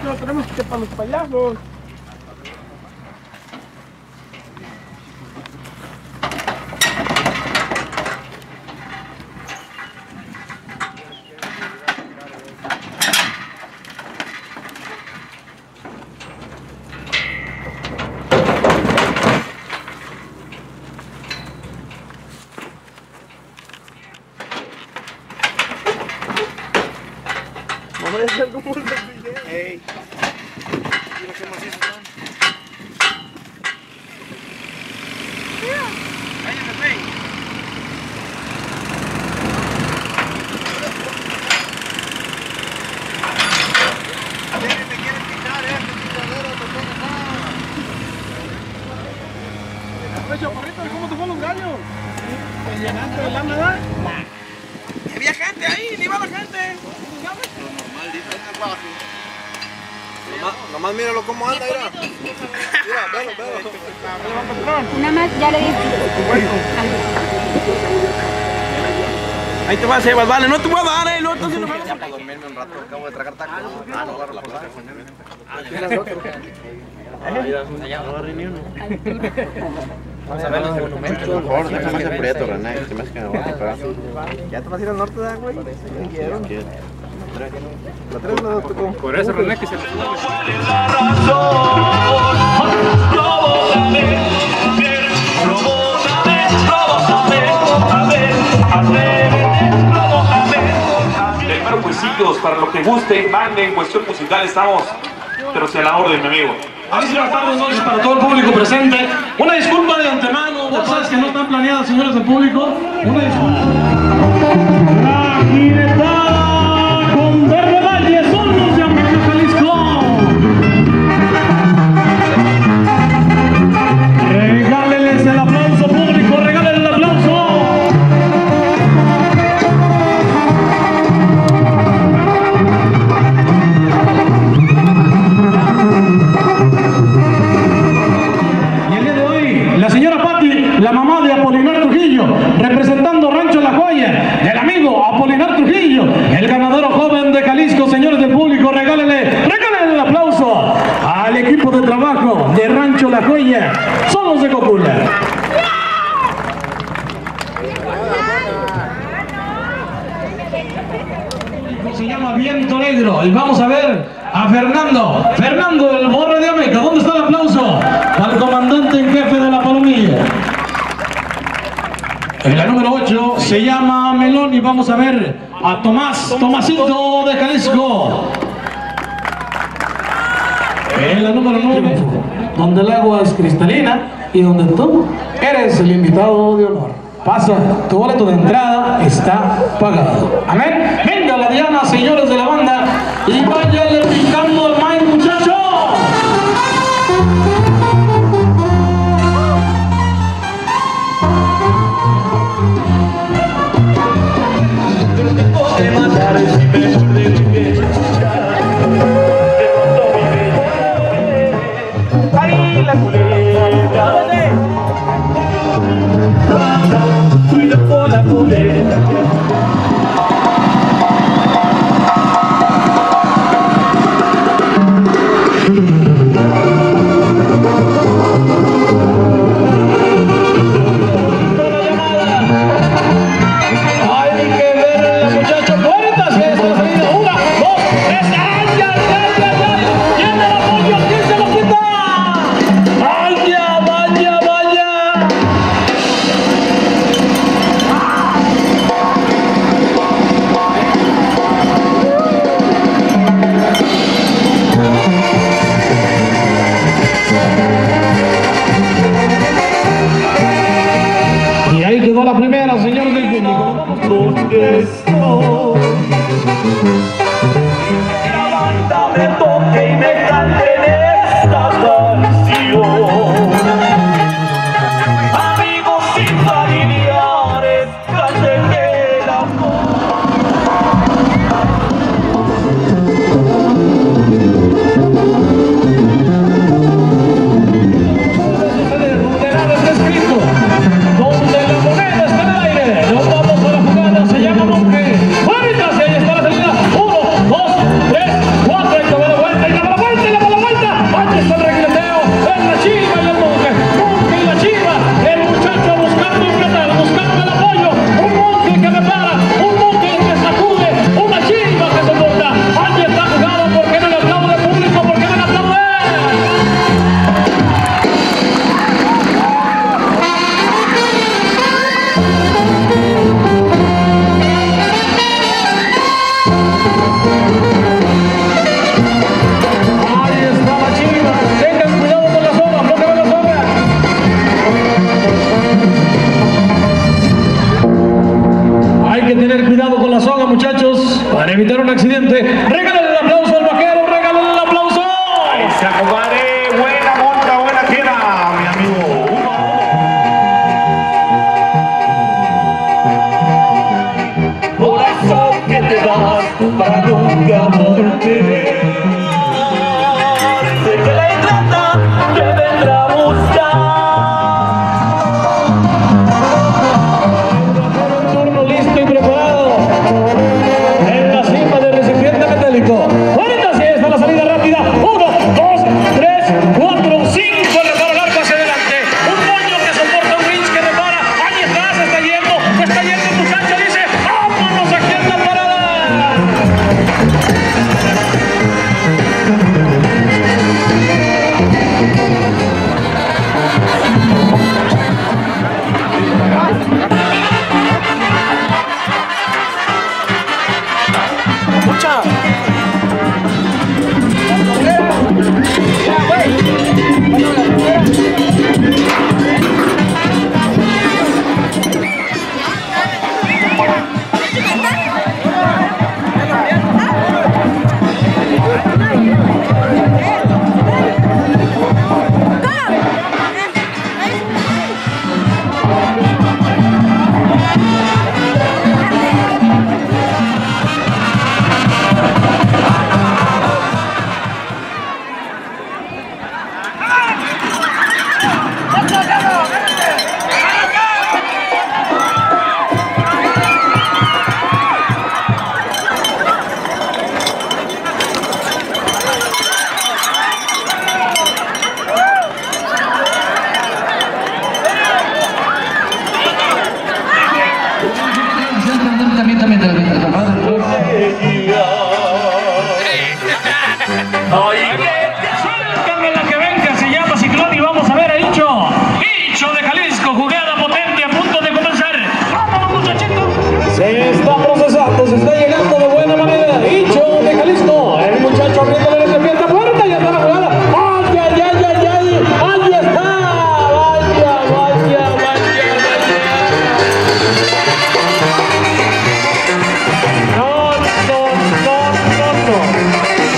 no tenemos que para los payasos. Vamos a hacer como un video. Ey. Mira qué macizos son. Cállate, güey. Me quieren picar, picadero, no tengo nada. Oye, chaparrito, ¿cómo te fueron los gallos? ¿Te llenaste de lana, verdad? Había gente ahí, ni va la gente. Normal, dice el bajo. Nomás míralo cómo anda, mira. Mira, velo. Nada más ya le dije. Ahí te vas, Sebas, vale, no te voy a dar, el otro si no me... Ya para dormirme un rato, acabo de tragar tacos. No, agarro la plaza. Vamos a ver los monumentos. Por favor, déjame hacer prieto, René. Se me hace que me voy a comprar. ¿Ya te vas a ir al norte, güey? ¿Quiero? La 3 no tocó. Por eso, René, que se le sube. Cuecillos, para lo que guste, mande, en cuestión musical estamos, pero sea la orden, mi amigo. Buenas tardes, noches para todo el público presente. Una disculpa de antemano, vos sabes que no están planeadas, señores del público. Una disculpa. La jinetada con Verde Valle son los de América, Jalisco. Regálenles el aplauso público, regálenles el aplauso. La mamá de Apolinar Trujillo, representando Rancho La Joya, del amigo Apolinar Trujillo, el ganadero joven de Jalisco. Señores del público, regálenle el aplauso al equipo de trabajo de Rancho La Joya, son los de Cocula. Se llama Viento Negro y vamos a ver a Fernando del Borre de Ameca. ¿Dónde está el aplauso? Al comandante en jefe de la Palomilla. En la número 8 se llama Melón y vamos a ver a Tomasito de Jalisco. En la número 9, donde el agua es cristalina y donde tú eres el invitado de honor. Pasa, tu boleto de entrada está pagado. Amén. Venga la Diana, señores de la banda, y váyanle picando al maíz, muchachos. Ahí la culebra, cuida por la culebra. La primera, señor del público. La banda me toque y me cante esta canción. Amigos y familiares, cántenme el amor. De nada está escrito. Donde la moneda está en el aire, nos vamos a la jugada, se llama Monje. ¡Ahorita! Si ahí está la salida. 1, 2, 3, 4, y que va de vuelta. muchachos, para evitar un accidente. Regalen el aplauso al vaquero, regalen el aplauso. Ahí está, compadre. Buena monta, buena queda, mi amigo. Por eso que te vas para nunca volver. Sé que la ingrata te vendrá a buscar. Turno listo y preparado. En la cima del recipiente metálico. Ahorita sí está la salida rápida. 1, 2, 3, 4, 5. Repara el arco hacia adelante. Un moño que soporta un winch que repara. Ahí está, se está yendo el muchacho. Dice, vámonos aquí en la parada. Suéltame la que venga, se llama Ciclón y vamos a ver a Hicho. Hicho de Jalisco, jugada potente a punto de comenzar. ¡Vámonos, muchachito! Se está procesando, se está llegando de buena manera. Hicho de Jalisco, el muchacho abriéndole la recipiente fuerte, ya está la jugada. ¡Ay, ay, ay, ay, ay! ¡Ahí está! ¡Vaya, vaya, vaya, vaya! No, no, no, no, no.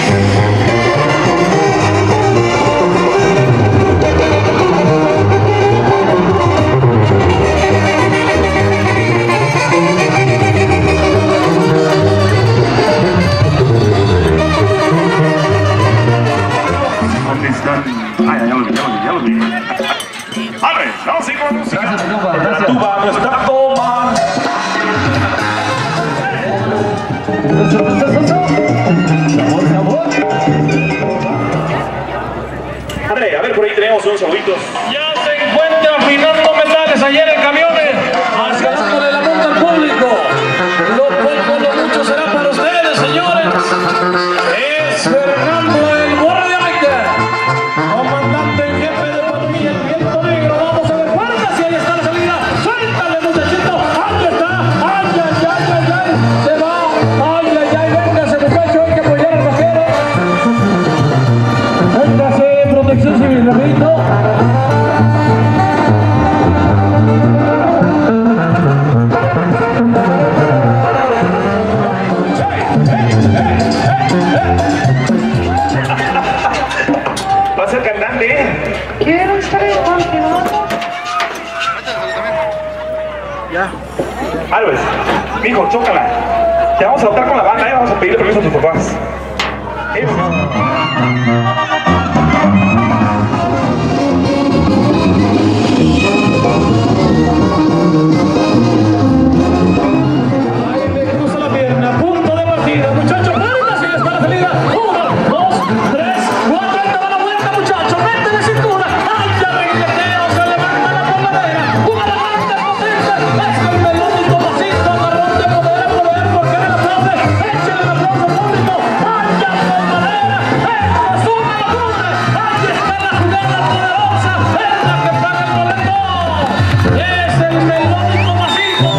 ¿Dónde están? Ay, ya lo vi. A ver, vamos a ir con la música. La tuba no está toma. André, a ver, por ahí tenemos unos saluditos. Ya se encuentra afinando metales ayer en camiones, haciéndole la multa al público. Lo poco, lo mucho será para ustedes, señores. Es Fernando el Borre de América, comandante en jefe de pandilla, el Viento Negro. Vamos a ver fuerzas y ahí está la salida. Suéltale, muchachito. Ahí está. Ay, ay, ay, ay, ay. Se va. Ay, ay, ay, véngase, muchacho. Hay que apoyar al vaquero. Véngase, protección civil, repito. Va a ser cantante, ¿eh? Quiero estar contigo. Ya. Alves, mijo, chócala. Te vamos a votar con la banda, ¿eh? Vamos a pedirle permiso a tus papás. Ahí le cruza la pierna, punto de partida, muchachos. Ahorita sí está la salida. 1, 2, 3, 4. Ahí te va la vuelta, muchachos. Vente de cintura. Ay, ya regueteo, se levanta la polvadera. Una grande potente. Es el melódico pasito, marrón de poder, porque me la aplaude. Échale el aplauso público. Ay, ya polvadera. Esto es una locura. Ahí está la jugada poderosa. Es la que paga el boleto. Es el melódico pasito.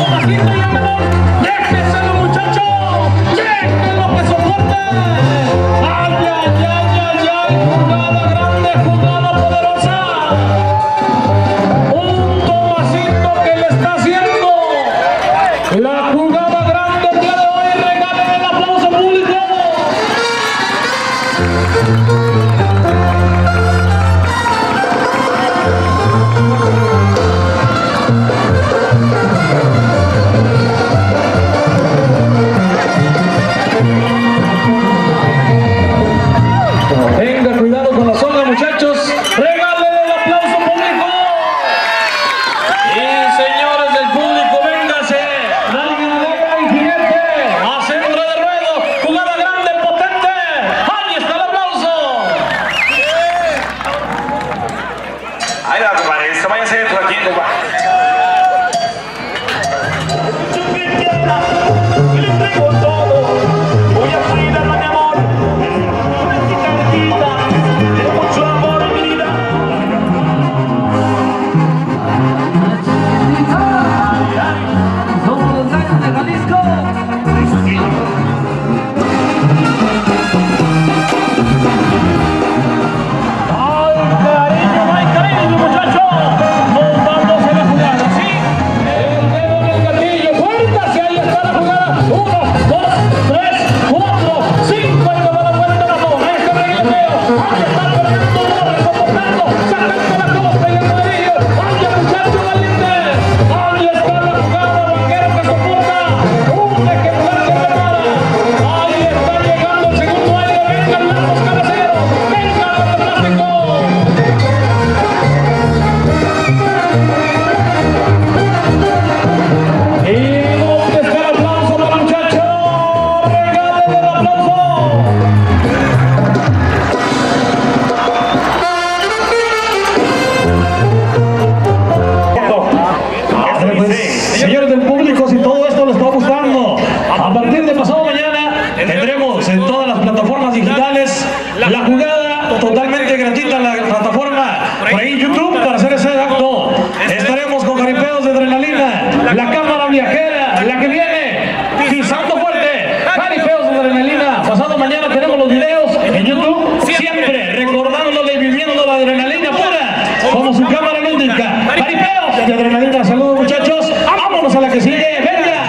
Pasado mañana tendremos en todas las plataformas digitales la jugada totalmente gratuita en la plataforma por ahí YouTube para hacer ese acto. Estaremos con jaripeos de adrenalina, la cámara viajera, la que viene pisando fuerte, jaripeos de adrenalina. Pasado mañana tenemos los videos en YouTube, siempre recordándole y viviendo la adrenalina pura como su cámara lúdica. Jaripeos de adrenalina. Saludos, muchachos, vámonos a la que sigue. Venga.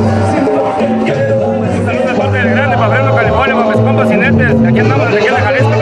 Un saludo de parte del grande, para Fresno, California, para mis compas cinetes. Aquí andamos, aquí en Jalisco.